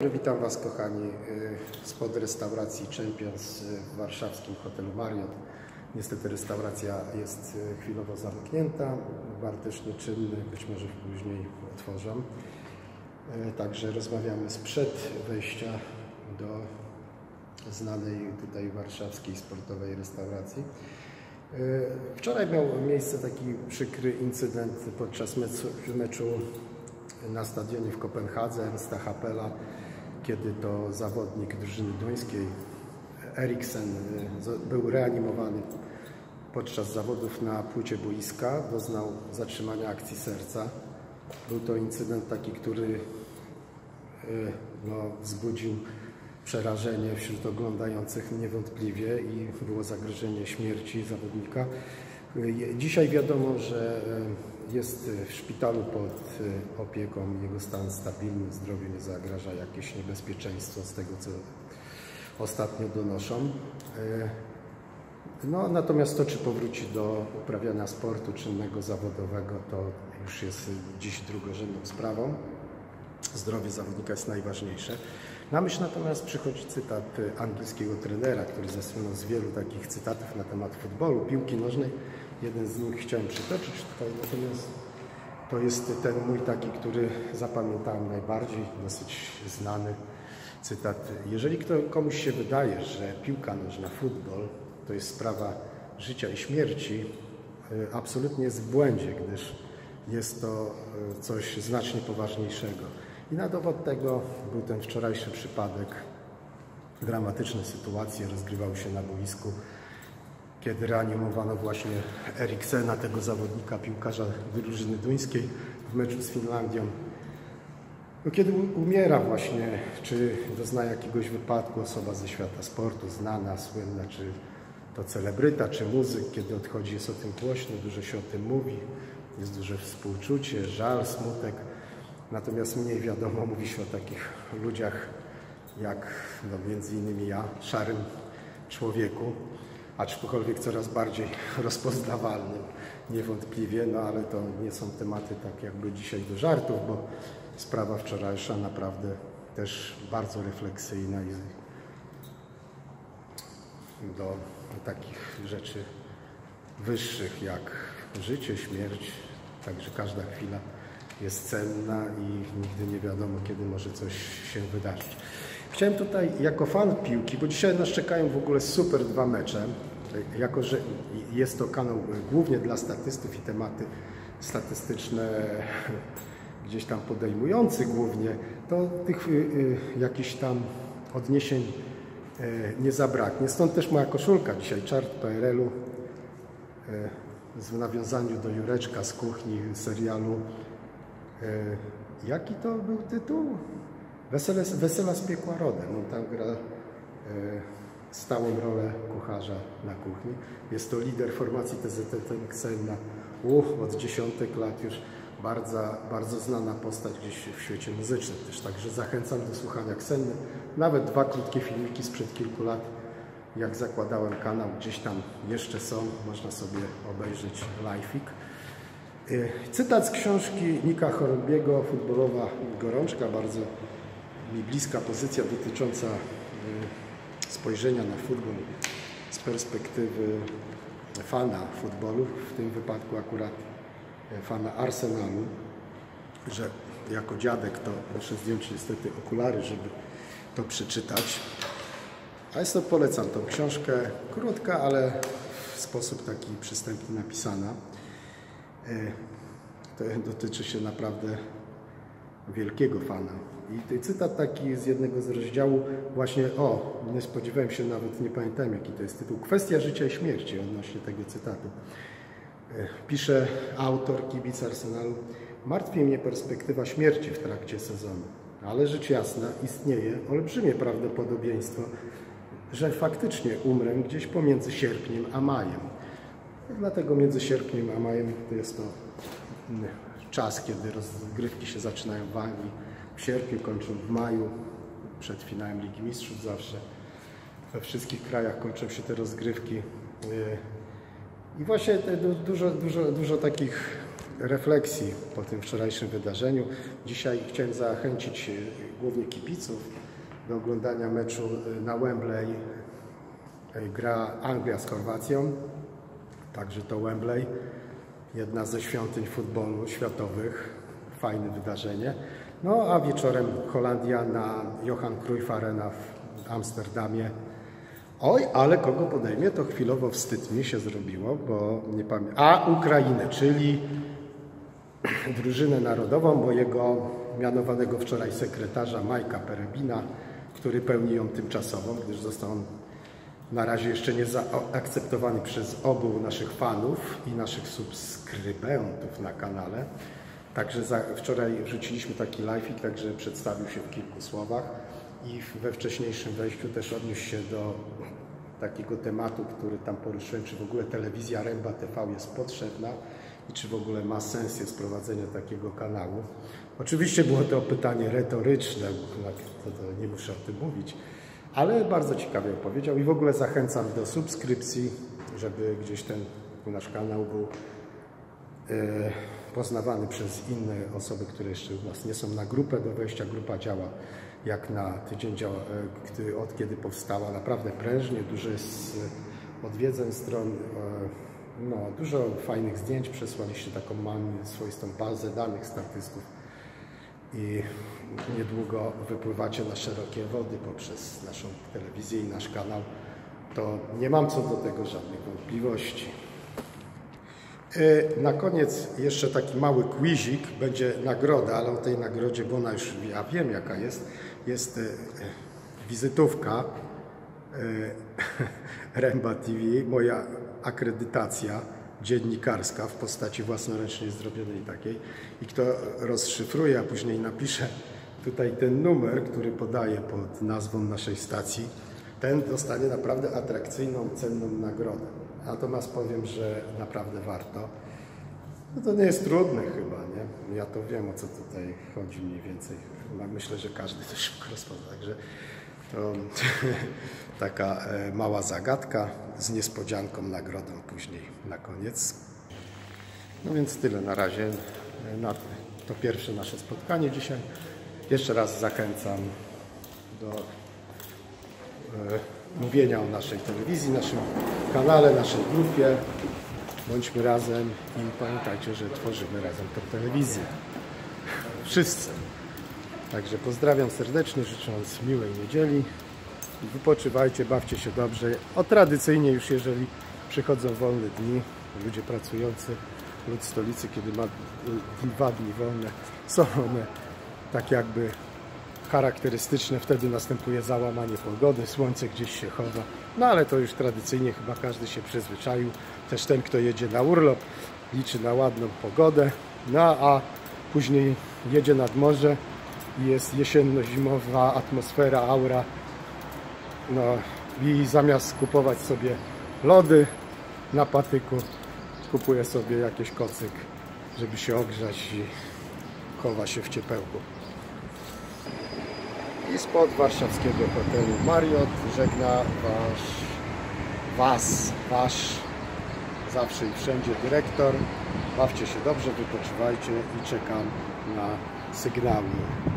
Witam Was, kochani, spod restauracji Champions w warszawskim hotelu Marriott. Niestety restauracja jest chwilowo zamknięta, bar też nieczynny, być może później otworzą. Także rozmawiamy sprzed wejścia do znanej tutaj warszawskiej sportowej restauracji. Wczoraj miał miejsce taki przykry incydent podczas meczu na stadionie w Kopenhadze Ernsta Happela, kiedy to zawodnik drużyny duńskiej Eriksen był reanimowany podczas zawodów na płycie boiska, doznał zatrzymania akcji serca. Był to incydent taki, który wzbudził przerażenie wśród oglądających niewątpliwie i było zagrożenie śmierci zawodnika. Dzisiaj wiadomo, że jest w szpitalu pod opieką, jego stan stabilny, zdrowiu nie zagraża jakieś niebezpieczeństwo z tego, co ostatnio donoszą. Natomiast to, czy powróci do uprawiania sportu czynnego, zawodowego, to już jest dziś drugorzędną sprawą. Zdrowie zawodnika jest najważniejsze. Na myśl natomiast przychodzi cytat angielskiego trenera, który zasłynął z wielu takich cytatów na temat futbolu, piłki nożnej. Jeden z nich chciałem przytoczyć tutaj, natomiast to jest ten mój taki, który zapamiętałem najbardziej, dosyć znany cytat. Jeżeli komuś się wydaje, że piłka nożna, futbol to jest sprawa życia i śmierci, absolutnie jest w błędzie, gdyż jest to coś znacznie poważniejszego. I na dowód tego był ten wczorajszy przypadek. Dramatyczne sytuacje rozgrywały się na boisku, kiedy reanimowano właśnie Eriksena, tego zawodnika, piłkarza drużyny duńskiej w meczu z Finlandią. Kiedy umiera właśnie, czy dozna jakiegoś wypadku osoba ze świata sportu, znana, słynna, czy to celebryta, czy muzyk, kiedy odchodzi, jest o tym głośno, dużo się o tym mówi, jest duże współczucie, żal, smutek. Natomiast mniej wiadomo, mówi się o takich ludziach jak między innymi ja, szarym człowieku, aczkolwiek coraz bardziej rozpoznawalnym niewątpliwie, ale to nie są tematy tak jakby dzisiaj do żartów, bo sprawa wczorajsza naprawdę też bardzo refleksyjna i do takich rzeczy wyższych jak życie, śmierć, także każda chwila jest cenna i nigdy nie wiadomo, kiedy może coś się wydarzyć. Chciałem tutaj jako fan piłki, bo dzisiaj nas czekają w ogóle super dwa mecze, jako że jest to kanał głównie dla statystów i tematy statystyczne gdzieś tam podejmujący głównie, to tych jakichś tam odniesień nie zabraknie. Stąd też moja koszulka dzisiaj, czart PRL-u, w nawiązaniu do Jureczka z kuchni serialu. Jaki to był tytuł? Wesela z piekła rodem. On tam gra stałą rolę kucharza na kuchni. Jest to lider formacji TZT Ksenna. Od dziesiątek lat już bardzo znana postać gdzieś w świecie muzycznym też. Także zachęcam do słuchania Ksenny. Nawet dwa krótkie filmiki sprzed kilku lat, jak zakładałem kanał, gdzieś tam jeszcze są. Można sobie obejrzeć live'ik. Cytat z książki Nika Chorąbiego, Futbolowa gorączka, bardzo mi bliska pozycja dotycząca spojrzenia na futbol z perspektywy fana futbolu, w tym wypadku akurat fana Arsenalu, że jako dziadek to muszę zdjąć niestety okulary, żeby to przeczytać. A jest to, polecam tą książkę, krótka, ale w sposób taki przystępny napisana. To dotyczy się naprawdę wielkiego fana. I cytat taki z jednego z rozdziałów właśnie, nie spodziewałem się, nawet nie pamiętałem jaki to jest tytuł, Kwestia życia i śmierci odnośnie tego cytatu. Pisze autor, kibic Arsenalu: martwi mnie perspektywa śmierci w trakcie sezonu, ale rzecz jasna, istnieje olbrzymie prawdopodobieństwo, że faktycznie umrę gdzieś pomiędzy sierpniem a majem. Dlatego między sierpniem a majem to jest to czas, kiedy rozgrywki się zaczynają w Anglii. W sierpniu kończą w maju, przed finałem Ligi Mistrzów zawsze. We wszystkich krajach kończą się te rozgrywki. I właśnie dużo takich refleksji po tym wczorajszym wydarzeniu. Dzisiaj chciałem zachęcić głównie kibiców do oglądania meczu na Wembley. Gra Anglia z Chorwacją, także to Wembley, jedna ze świątyń futbolu światowych, fajne wydarzenie. No a wieczorem Holandia na Johan Cruyff Arena w Amsterdamie. Oj, ale kogo podejmie, to chwilowo wstyd mi się zrobiło, bo nie pamiętam. A Ukrainę, czyli drużynę narodową mojego mianowanego wczoraj sekretarza Majka Perebina, który pełni ją tymczasowo, gdyż został on na razie jeszcze nie zaakceptowany przez obu naszych fanów i naszych subskrybentów na kanale. Także wczoraj wrzuciliśmy taki live'ik, także przedstawił się w kilku słowach i we wcześniejszym wejściu też odniósł się do takiego tematu, który tam poruszyłem, czy w ogóle telewizja Remba TV jest potrzebna i czy w ogóle ma sens jest prowadzenie takiego kanału. Oczywiście było to pytanie retoryczne, to nie muszę o tym mówić, ale bardzo ciekawie opowiedział i w ogóle zachęcam do subskrypcji, żeby gdzieś ten nasz kanał był poznawany przez inne osoby, które jeszcze u nas nie są na grupę do wejścia. Grupa działa jak na tydzień, od kiedy powstała, naprawdę prężnie, dużo jest odwiedzeń stron, no, dużo fajnych zdjęć, przesłaliście taką mamy swoistą bazę danych statystów i niedługo wypływacie na szerokie wody poprzez naszą telewizję i nasz kanał, to nie mam co do tego żadnych wątpliwości. Na koniec jeszcze taki mały quizik, będzie nagroda, ale o tej nagrodzie, bo ona już, ja wiem jaka jest wizytówka Remba TV, moja akredytacja dziennikarska w postaci własnoręcznie zrobionej takiej i kto rozszyfruje, a później napisze tutaj ten numer, który podaje pod nazwą naszej stacji, ten dostanie naprawdę atrakcyjną, cenną nagrodę. Natomiast powiem, że naprawdę warto. No to nie jest trudne chyba, nie? Ja to wiem, o co tutaj chodzi mniej więcej. Myślę, że każdy to szybko rozpozna. Także to taka mała zagadka z niespodzianką, nagrodą później na koniec. No więc tyle na razie. To pierwsze nasze spotkanie dzisiaj. Jeszcze raz zachęcam do mówienia o naszej telewizji, naszym kanale, naszej grupie. Bądźmy razem i pamiętajcie, że tworzymy razem tę telewizję. Wszyscy. Także pozdrawiam serdecznie, życząc miłej niedzieli. Wypoczywajcie, bawcie się dobrze. Tradycyjnie już jeżeli przychodzą wolne dni, ludzie pracujący, lud stolicy, kiedy ma 2 dni wolne, są one tak jakby charakterystyczne, wtedy następuje załamanie pogody, słońce gdzieś się chowa, no ale to już tradycyjnie chyba każdy się przyzwyczaił, też ten kto jedzie na urlop liczy na ładną pogodę, no a później jedzie nad morze i jest jesienno-zimowa atmosfera, aura, no i zamiast kupować sobie lody na patyku, kupuje sobie jakiś kocyk, żeby się ogrzać i chowa się w ciepełku. I spod warszawskiego hotelu Marriott żegna wasz zawsze i wszędzie dyrektor. Bawcie się dobrze, wypoczywajcie i czekam na sygnały.